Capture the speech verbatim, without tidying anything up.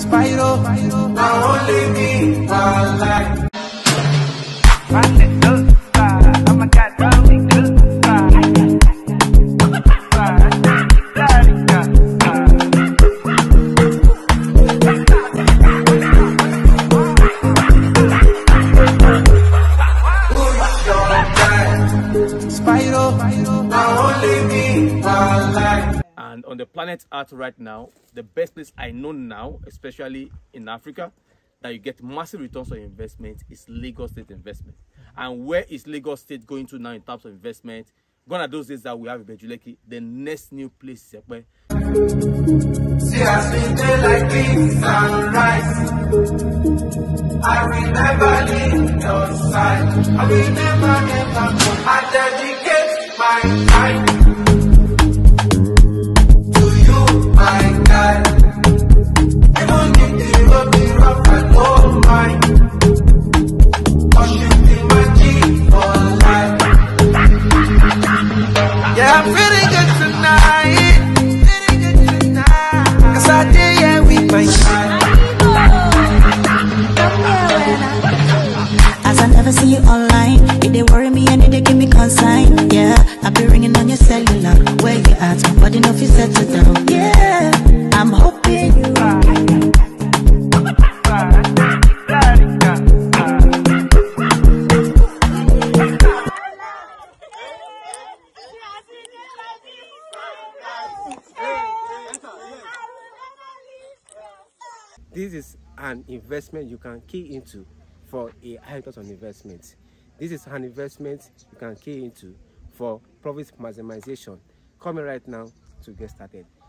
Spyro, now only me, my life. And on the planet Earth right now, the best place I know now, especially in Africa, that you get massive returns on investment is Lagos State investment. And where is Lagos State going to now in terms of investment? Gone are those days that we have in Bejuleki. The next new place is Epe. See us we day like this sunrise. I will never leave your side. I will never, never go. I dedicate my time. My God, I don't need the road, the rough, I don't mind. Pushing the magic for life. Yeah, I'm feeling good tonight. Feeling good tonight. Cause I did, yeah, with my side. As I never see you online, it they worry me and it they give me consign. Yeah, I be ringing on your cellular. Where you at? Nobody know if you settle down. Yeah, I'm hoping you are. This is an investment you can key into for a high return on investment. This is an investment you can key into for profit maximization. Call me right now to get started.